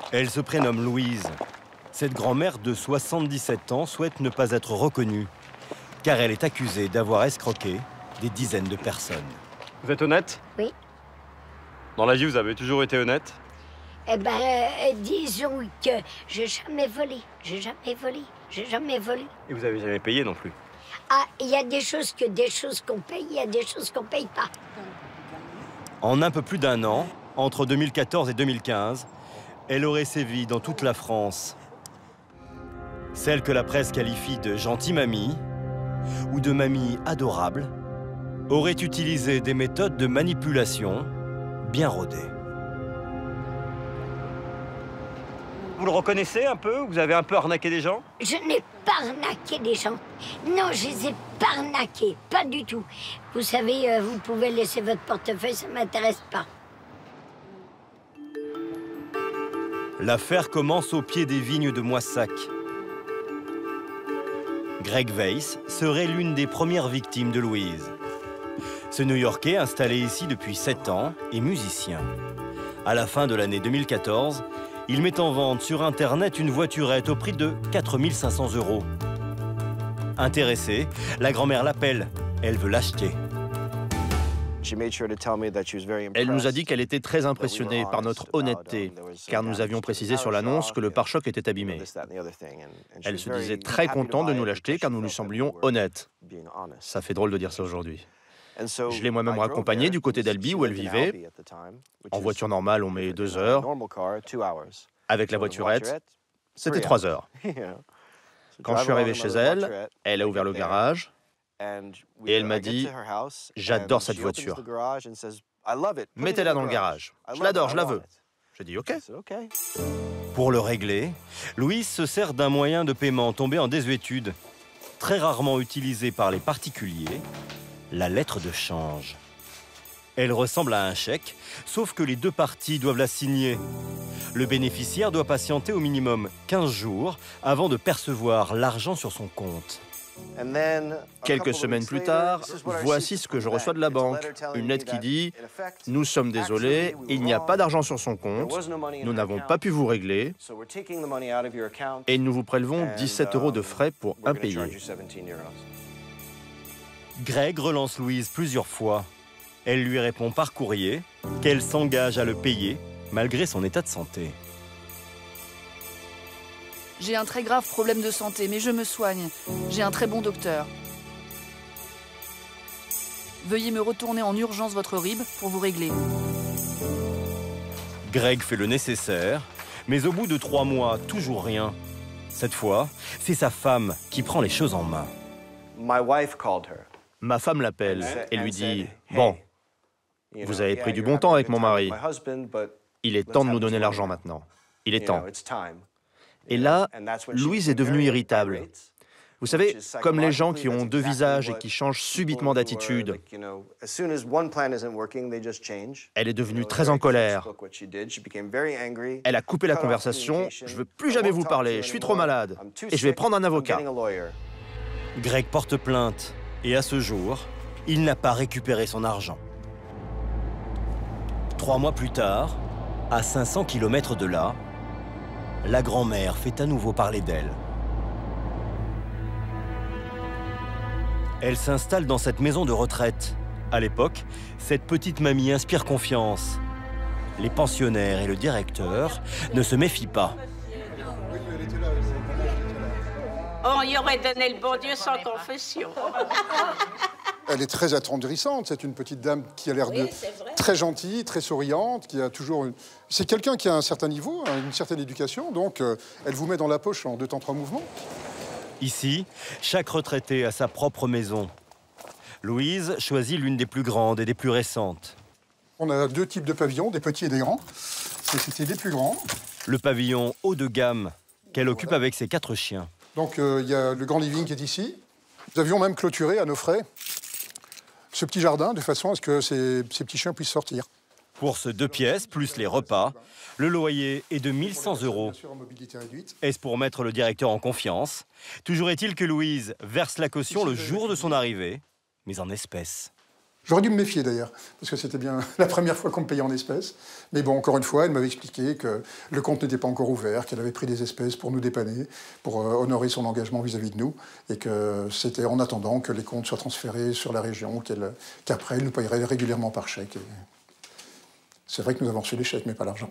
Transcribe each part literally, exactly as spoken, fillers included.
Elle se prénomme Louise. Cette grand-mère de soixante-dix-sept ans souhaite ne pas être reconnue, car elle est accusée d'avoir escroqué des dizaines de personnes. Vous êtes honnête? Oui. Dans la vie, vous avez toujours été honnête? Eh ben, euh, disons que j'ai jamais volé, j'ai jamais volé, j'ai jamais volé. Et vous avez jamais payé non plus? Ah, il y a des choses que des choses qu'on paye, il y a des choses qu'on paye pas. En un peu plus d'un an, entre deux mille quatorze et deux mille quinze, elle aurait sévi dans toute la France. Celle que la presse qualifie de gentille mamie ou de mamie adorable aurait utilisé des méthodes de manipulation bien rodées. Vous le reconnaissez un peu? Vous avez un peu arnaqué des gens? Je n'ai pas arnaqué des gens. Non, je les ai pas arnaqués, pas du tout. Vous savez, euh, vous pouvez laisser votre portefeuille, ça m'intéresse pas. L'affaire commence au pied des vignes de Moissac. Greg Weiss serait l'une des premières victimes de Louise. Ce New-Yorkais, installé ici depuis sept ans, est musicien. À la fin de l'année deux mille quatorze, il met en vente sur Internet une voiturette au prix de quatre mille cinq cents euros. Intéressée, la grand-mère l'appelle. Elle veut l'acheter. Elle nous a dit qu'elle était très impressionnée par notre honnêteté, car nous avions précisé sur l'annonce que le pare-choc était abîmé. Elle se disait très contente de nous l'acheter car nous lui semblions honnêtes. Ça fait drôle de dire ça aujourd'hui. Je l'ai moi-même raccompagnée du côté d'Albi où elle vivait. En voiture normale, on met deux heures. Avec la voiturette, c'était trois heures. Quand je suis arrivé chez elle, elle a ouvert le garage et elle m'a dit « J'adore cette voiture. Mettez-la dans le garage. Je l'adore, je la veux. » J'ai dit « Ok. » Pour le régler, Louise se sert d'un moyen de paiement tombé en désuétude, très rarement utilisé par les particuliers, la lettre de change. Elle ressemble à un chèque, sauf que les deux parties doivent la signer. Le bénéficiaire doit patienter au minimum quinze jours avant de percevoir l'argent sur son compte. Quelques semaines plus tard, voici ce que je reçois de la banque. Une lettre qui dit « Nous sommes désolés, il n'y a pas d'argent sur son compte, nous n'avons pas pu vous régler et nous vous prélevons dix-sept euros de frais pour impayés. » Greg relance Louise plusieurs fois. Elle lui répond par courrier qu'elle s'engage à le payer malgré son état de santé. J'ai un très grave problème de santé, mais je me soigne. J'ai un très bon docteur. Veuillez me retourner en urgence votre R I B pour vous régler. Greg fait le nécessaire, mais au bout de trois mois, toujours rien. Cette fois, c'est sa femme qui prend les choses en main. Ma femme l'appelle et lui dit « Bon, vous avez pris du bon temps avec mon mari. Il est temps de nous donner l'argent maintenant. Il est temps. » Et là, Louise est devenue irritable. Vous savez, comme les gens qui ont deux visages et qui changent subitement d'attitude. Elle est devenue très en colère. Elle a coupé la conversation. « Je veux plus jamais vous parler, je suis trop malade. Et je vais prendre un avocat. » Greg porte plainte. Et à ce jour, il n'a pas récupéré son argent. Trois mois plus tard, à cinq cents kilomètres de là, la grand-mère fait à nouveau parler d'elle. Elle s'installe dans cette maison de retraite. À l'époque, cette petite mamie inspire confiance. Les pensionnaires et le directeur ne se méfient pas. On y aurait donné le bon Dieu sans confession. Elle est très attendrissante, c'est une petite dame qui a l'air Oui, de très gentille, très souriante, qui a toujours une... C'est quelqu'un qui a un certain niveau, une certaine éducation, donc euh, elle vous met dans la poche en deux temps, trois mouvements. Ici, chaque retraité a sa propre maison. Louise choisit l'une des plus grandes et des plus récentes. On a deux types de pavillons, des petits et des grands. C'était des plus grands. Le pavillon haut de gamme qu'elle occupe avec ses quatre chiens. Donc euh, il y a le grand living qui est ici. Nous avions même clôturé à nos frais ce petit jardin de façon à ce que ces, ces petits chiens puissent sortir. Pour ce deux pièces, plus les repas, le loyer est de mille cent euros. Est-ce pour mettre le directeur en confiance? Toujours est-il que Louise verse la caution le jour de son arrivée, mais en espèces. J'aurais dû me méfier d'ailleurs, parce que c'était bien la première fois qu'on me payait en espèces. Mais bon, encore une fois, elle m'avait expliqué que le compte n'était pas encore ouvert, qu'elle avait pris des espèces pour nous dépanner, pour euh, honorer son engagement vis-à-vis de nous, et que c'était en attendant que les comptes soient transférés sur la région, qu'elle, qu'après elle nous payerait régulièrement par chèque. Et c'est vrai que nous avons reçu les chèques, mais pas l'argent.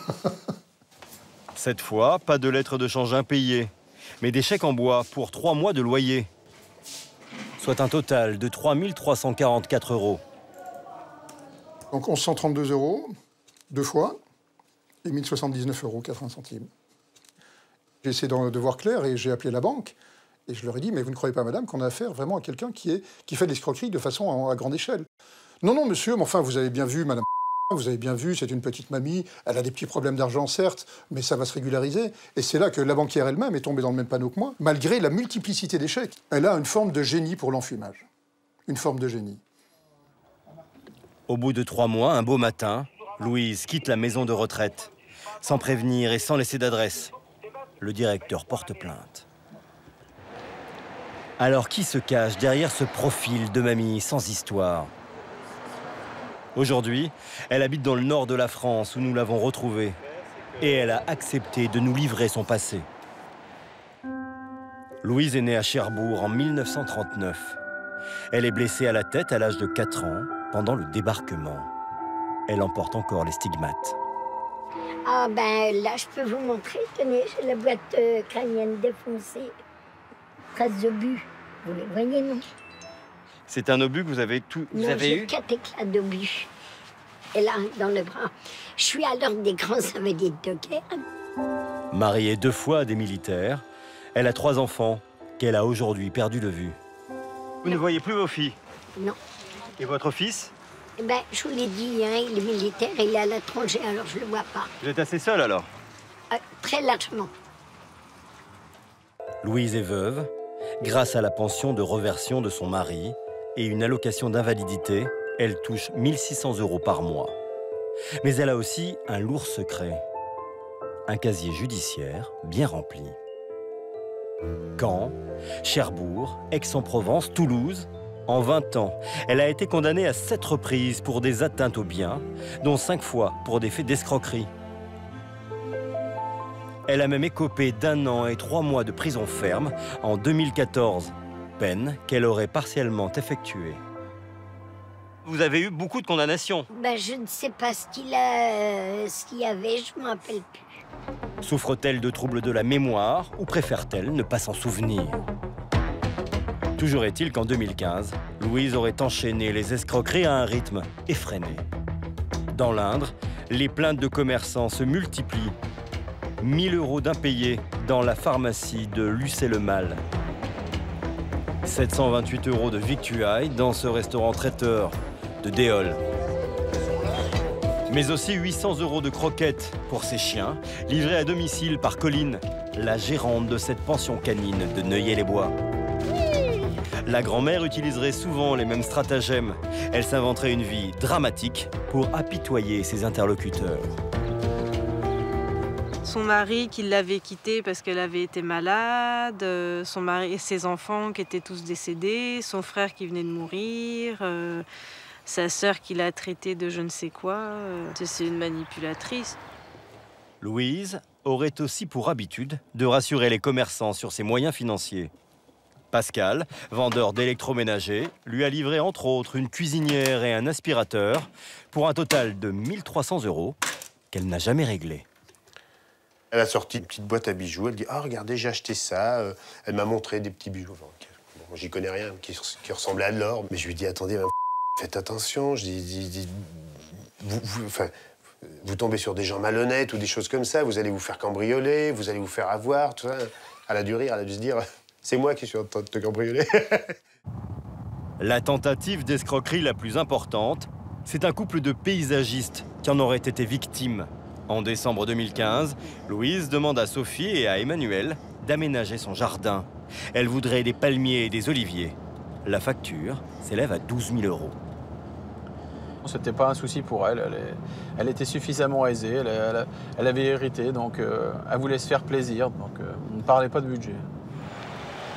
Cette fois, pas de lettres de change impayées, mais des chèques en bois pour trois mois de loyer. Soit un total de trois mille trois cent quarante-quatre euros. Donc onze cent trente-deux euros, deux fois, et mille soixante-dix-neuf euros quatre-vingts centimes. J'ai essayé de, de voir clair et j'ai appelé la banque. Et je leur ai dit, mais vous ne croyez pas, madame, qu'on a affaire vraiment à quelqu'un qui, est, qui fait de l'escroquerie de façon à, à grande échelle? Non, non, monsieur, mais enfin, vous avez bien vu, madame... Vous avez bien vu, c'est une petite mamie, elle a des petits problèmes d'argent, certes, mais ça va se régulariser. Et c'est là que la banquière elle-même est tombée dans le même panneau que moi, malgré la multiplicité des chèques. Elle a une forme de génie pour l'enfumage. Une forme de génie. Au bout de trois mois, un beau matin, Louise quitte la maison de retraite, sans prévenir et sans laisser d'adresse. Le directeur porte plainte. Alors qui se cache derrière ce profil de mamie sans histoire ? Aujourd'hui, elle habite dans le nord de la France où nous l'avons retrouvée. Et elle a accepté de nous livrer son passé. Louise est née à Cherbourg en mille neuf cent trente-neuf. Elle est blessée à la tête à l'âge de quatre ans pendant le débarquement. Elle en porte encore les stigmates. Ah ben là, je peux vous montrer. Tenez, j'ai la boîte euh, crânienne défoncée. Traces d'obus. Vous les voyez, non? C'est un obus que vous avez tout, vous non, avez j'ai eu quatre éclats d'obus. Et là, dans le bras. Je suis à l'ordre des grands invalides de guerre. Mariée deux fois à des militaires, elle a trois enfants qu'elle a aujourd'hui perdu de vue. Vous ne voyez plus vos filles? Non. Et votre fils? Eh ben, je vous l'ai dit, hein, il est militaire, il est à l'étranger, alors je le vois pas. Vous êtes assez seul alors? Euh, très largement. Louise est veuve, grâce à la pension de reversion de son mari et une allocation d'invalidité, elle touche mille six cents euros par mois. Mais elle a aussi un lourd secret. Un casier judiciaire bien rempli. Caen, Cherbourg, Aix-en-Provence, Toulouse. En vingt ans, elle a été condamnée à sept reprises pour des atteintes aux biens, dont cinq fois pour des faits d'escroquerie. Elle a même écopé d'un an et trois mois de prison ferme en deux mille quatorze, peine qu'elle aurait partiellement effectuée. Vous avez eu beaucoup de condamnations? Ben, je ne sais pas ce qu'il a, euh, ce qu'il y avait, je ne me rappelle plus. Souffre-t-elle de troubles de la mémoire ou préfère-t-elle ne pas s'en souvenir? Toujours est-il qu'en deux mille quinze, Louise aurait enchaîné les escroqueries à un rythme effréné. Dans l'Indre, les plaintes de commerçants se multiplient. mille euros d'impayés dans la pharmacie de Lucé-le-Mal. sept cent vingt-huit euros de victuailles dans ce restaurant traiteur de Déol. Mais aussi huit cents euros de croquettes pour ses chiens, livrés à domicile par Colline, la gérante de cette pension canine de Neuilly-les-Bois. La grand-mère utiliserait souvent les mêmes stratagèmes. Elle s'inventerait une vie dramatique pour apitoyer ses interlocuteurs. Son mari qui l'avait quittée parce qu'elle avait été malade, son mari et ses enfants qui étaient tous décédés, son frère qui venait de mourir, euh, sa sœur qui l'a traitée de je ne sais quoi. Euh, c'est une manipulatrice. Louise aurait aussi pour habitude de rassurer les commerçants sur ses moyens financiers. Pascal, vendeur d'électroménager, lui a livré entre autres une cuisinière et un aspirateur pour un total de mille trois cents euros qu'elle n'a jamais réglé. Elle a sorti une petite boîte à bijoux. Elle dit « Ah, regardez, j'ai acheté ça. » Elle m'a montré des petits bijoux. Enfin, bon, j'y connais rien, qui, qui ressemblaient à de l'or. Mais je lui ai dit « Attendez, faites attention. » Je dis, dis, dis vous, vous, enfin, vous tombez sur des gens malhonnêtes ou des choses comme ça. Vous allez vous faire cambrioler, vous allez vous faire avoir, tout ça. Elle a dû rire, elle a dû se dire « C'est moi qui suis en train de te cambrioler. » La tentative d'escroquerie la plus importante, c'est un couple de paysagistes qui en aurait été victime. En décembre deux mille quinze, Louise demande à Sophie et à Emmanuel d'aménager son jardin. Elle voudrait des palmiers et des oliviers. La facture s'élève à douze mille euros. C'était pas un souci pour elle. Elle, est, elle était suffisamment aisée. Elle, elle, elle avait hérité, donc euh, elle voulait se faire plaisir. Donc euh, on ne parlait pas de budget.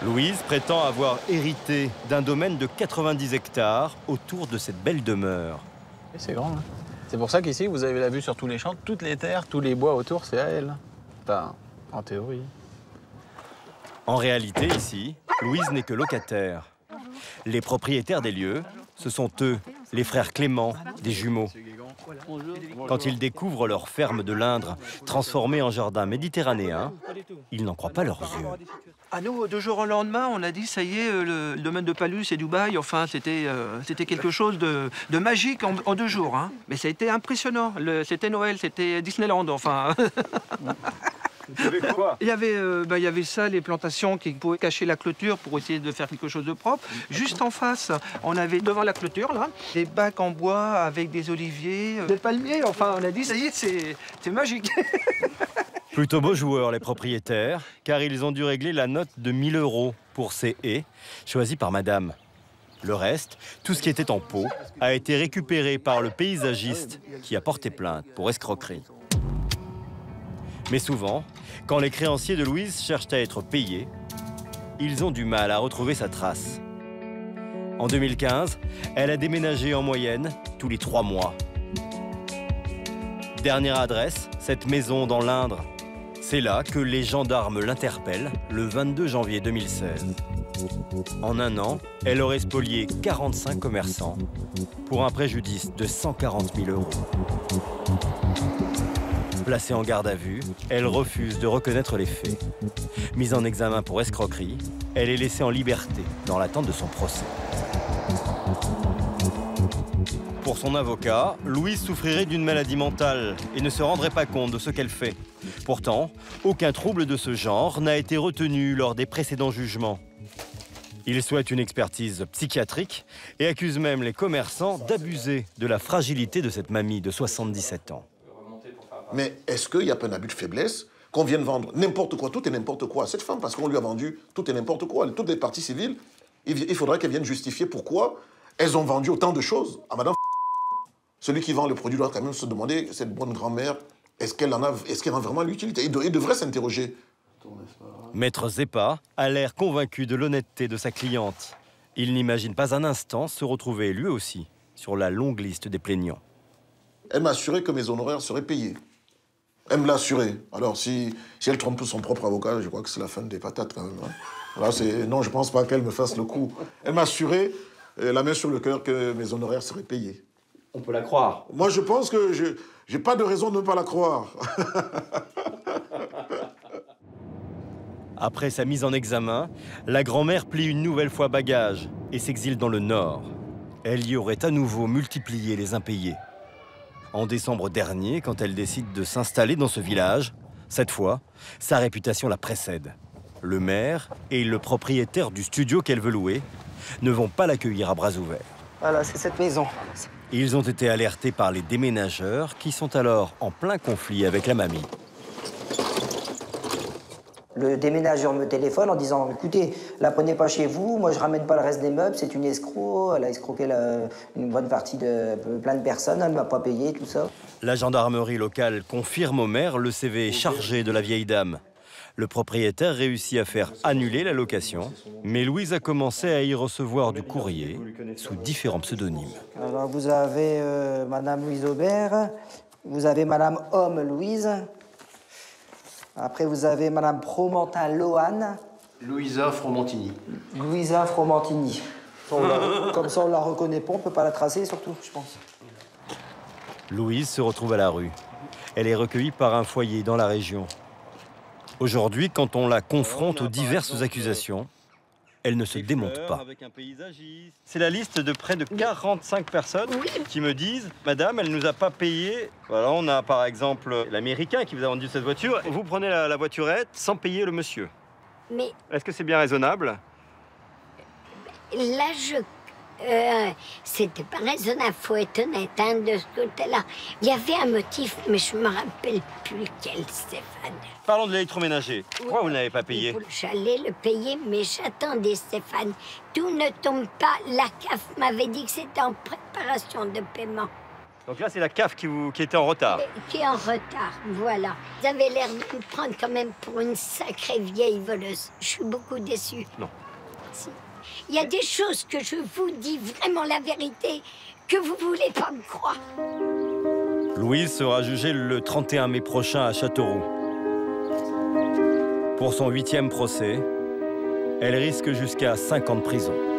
Louise prétend avoir hérité d'un domaine de quatre-vingt-dix hectares autour de cette belle demeure. C'est grand, hein. C'est pour ça qu'ici, vous avez la vue sur tous les champs, toutes les terres, tous les bois autour, c'est à elle. Enfin, en théorie. En réalité, ici, Louise n'est que locataire. Les propriétaires des lieux, ce sont eux, les frères Clément, des jumeaux. Quand ils découvrent leur ferme de l'Indre transformée en jardin méditerranéen, ils n'en croient pas leurs yeux. À nous, deux jours au lendemain, on a dit, ça y est, le, le domaine de Palus et Dubaï, enfin, c'était euh, c'était quelque chose de, de magique en, en deux jours. Hein. Mais ça a été impressionnant. C'était Noël, c'était Disneyland, enfin. Il y avait quoi? Il y avait, euh, bah, il y avait ça, les plantations qui pouvaient cacher la clôture pour essayer de faire quelque chose de propre. Juste en face, on avait devant la clôture, là, des bacs en bois avec des oliviers, euh, des palmiers. Enfin, on a dit, ça y est, c'est magique. Plutôt beaux joueurs, les propriétaires, car ils ont dû régler la note de mille euros pour ces haies, choisies par madame. Le reste, tout ce qui était en pot, a été récupéré par le paysagiste qui a porté plainte pour escroquerie. Mais souvent, quand les créanciers de Louise cherchent à être payés, ils ont du mal à retrouver sa trace. En deux mille quinze, elle a déménagé en moyenne tous les trois mois. Dernière adresse, cette maison dans l'Indre. C'est là que les gendarmes l'interpellent le vingt-deux janvier deux mille seize. En un an, elle aurait spolié quarante-cinq commerçants pour un préjudice de cent quarante mille euros. Placée en garde à vue, elle refuse de reconnaître les faits. Mise en examen pour escroquerie, elle est laissée en liberté dans l'attente de son procès. Pour son avocat, Louise souffrirait d'une maladie mentale et ne se rendrait pas compte de ce qu'elle fait. Pourtant, aucun trouble de ce genre n'a été retenu lors des précédents jugements. Il souhaite une expertise psychiatrique et accuse même les commerçants d'abuser de la fragilité de cette mamie de soixante-dix-sept ans. Mais est-ce qu'il n'y a pas un abus de faiblesse qu'on vienne vendre n'importe quoi, tout et n'importe quoi à cette femme parce qu'on lui a vendu tout et n'importe quoi, toutes les parties civiles? Il faudrait qu'elle vienne justifier pourquoi elles ont vendu autant de choses à madame. Celui qui vend le produit doit quand même se demander, cette bonne grand-mère, est-ce qu'elle en a, est-ce qu'elle en a vraiment l'utilité? Il devrait s'interroger. Maître Zeppa a l'air convaincu de l'honnêteté de sa cliente. Il n'imagine pas un instant se retrouver lui aussi sur la longue liste des plaignants. Elle m'a assuré que mes honoraires seraient payés. Elle me l'a assuré. Alors, si, si elle trompe son propre avocat, je crois que c'est la fin des patates, quand même. Hein. Alors, non, je ne pense pas qu'elle me fasse le coup. Elle m'a assuré, euh, la main sur le cœur, que mes honoraires seraient payés. On peut la croire. Moi, je pense que je n'ai pas de raison de ne pas la croire. Après sa mise en examen, la grand-mère plie une nouvelle fois bagage et s'exile dans le Nord. Elle y aurait à nouveau multiplié les impayés. En décembre dernier, quand elle décide de s'installer dans ce village, cette fois, sa réputation la précède. Le maire et le propriétaire du studio qu'elle veut louer ne vont pas l'accueillir à bras ouverts. Voilà, c'est cette maison. Ils ont été alertés par les déménageurs qui sont alors en plein conflit avec la mamie. Le déménageur me téléphone en disant « Écoutez, la prenez pas chez vous, moi je ramène pas le reste des meubles, c'est une escroc, elle a escroqué la, une bonne partie de plein de personnes, elle ne m'a pas payé, tout ça. » La gendarmerie locale confirme au maire le C V chargé de la vieille dame. Le propriétaire réussit à faire annuler la location, mais Louise a commencé à y recevoir du courrier sous différents pseudonymes. Alors vous avez euh, Madame Louise Aubert, vous avez Madame Homme Louise, après vous avez Madame Promentin Lohan. Louisa Fromentini. Louisa Fromentini. Comme ça on la reconnaît pas, on peut pas la tracer surtout, je pense. Louise se retrouve à la rue. Elle est recueillie par un foyer dans la région. Aujourd'hui, quand on la confronte aux diverses accusations, elle ne se démonte pas. C'est la liste de près de quarante-cinq personnes qui me disent « Madame, elle ne nous a pas payé. » Voilà, on a par exemple l'Américain qui vous a vendu cette voiture. Vous prenez la, la voiturette sans payer le monsieur. Mais... Est-ce que c'est bien raisonnable? Là, je... Euh, c'était pas raisonnable, faut être honnête, hein, de ce côté-là. Il y avait un motif, mais je me rappelle plus lequel, Stéphane. Parlons de l'électroménager. Pourquoi vous n'avez pas payé? J'allais le payer, mais j'attendais, Stéphane. Tout ne tombe pas. La C A F m'avait dit que c'était en préparation de paiement. Donc là, c'est la C A F qui, vous, qui était en retard. Qui est en retard, voilà. Vous avez l'air de me prendre quand même pour une sacrée vieille voleuse. Je suis beaucoup déçue. Non. Si. Il y a des choses que je vous dis vraiment la vérité, que vous voulez pas me croire. Louise sera jugée le trente et un mai prochain à Châteauroux. Pour son huitième procès, elle risque jusqu'à cinq ans de prison.